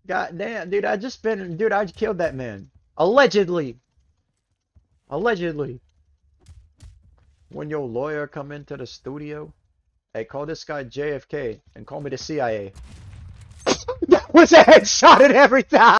God damn, dude, dude, I killed that man. Allegedly. Allegedly. When your lawyer come into the studio, hey, call this guy JFK and call me the CIA. That was a headshot and everything!